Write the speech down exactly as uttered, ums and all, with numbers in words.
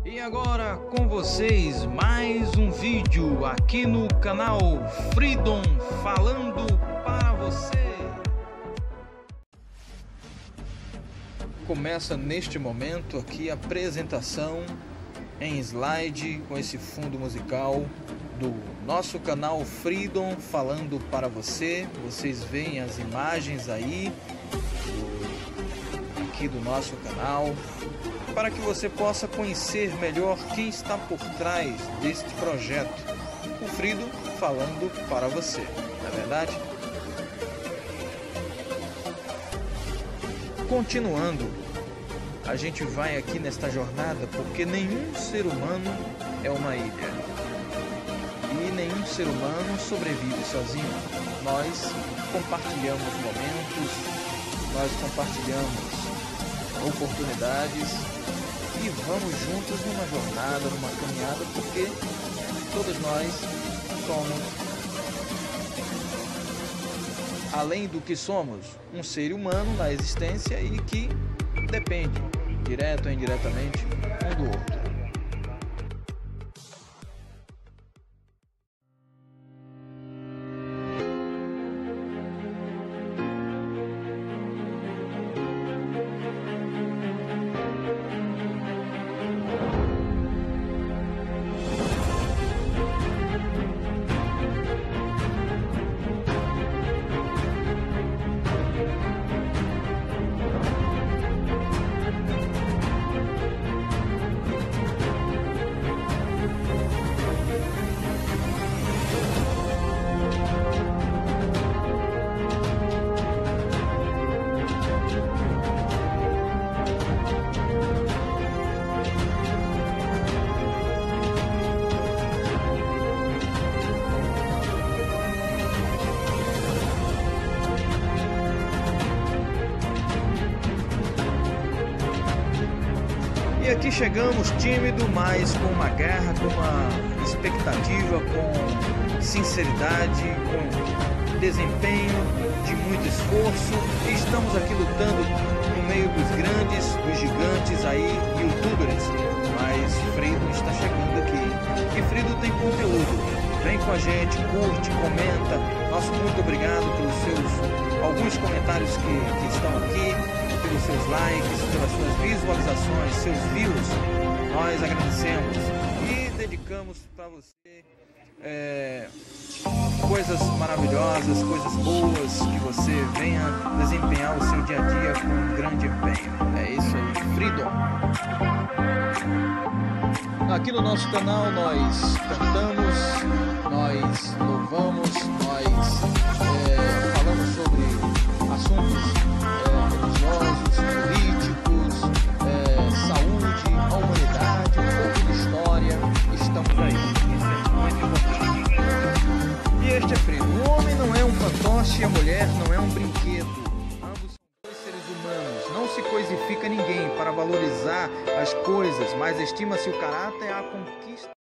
E agora com vocês mais um vídeo aqui no canal Freedom falando para você. Começa neste momento aqui a apresentação em slide com esse fundo musical do nosso canal Freedom falando para você. Vocês veem as imagens aí do, aqui do nosso canal, para que você possa conhecer melhor quem está por trás deste projeto, o Freedom falando para você, não é verdade? Continuando, a gente vai aqui nesta jornada porque nenhum ser humano é uma ilha e nenhum ser humano sobrevive sozinho. Nós compartilhamos momentos, nós compartilhamos oportunidades e vamos juntos numa jornada, numa caminhada, porque todos nós somos, além do que somos, um ser humano na existência e que depende, direto ou indiretamente, um do outro. E aqui chegamos tímido, mas com uma garra, com uma expectativa, com sinceridade, com desempenho, de muito esforço. E estamos aqui lutando no meio dos grandes, dos gigantes aí, youtubers. Mas Freedom está chegando aqui. E Freedom tem conteúdo. Vem com a gente, curte, comenta. Nosso muito obrigado pelos seus alguns comentários que, que estão aqui, pelos seus likes, pelas suas visualizações, seus views. Nós agradecemos e dedicamos para você é, coisas maravilhosas, coisas boas, que você venha desempenhar o seu dia a dia com um grande empenho. É isso aí, Freedom. Aqui no nosso canal nós cantamos, nós louvamos, nós é, falamos sobre assuntos é, religiosos, políticos, é, saúde, a humanidade, um pouco de história. Estamos aí, isso é muito importante. E este é Freedom. O homem não é um fantoche e a mulher não é um brinquedo. Ambos são dois seres humanos. Não se coisifica ninguém para valorizar as coisas, mas estima-se o caráter à conquista.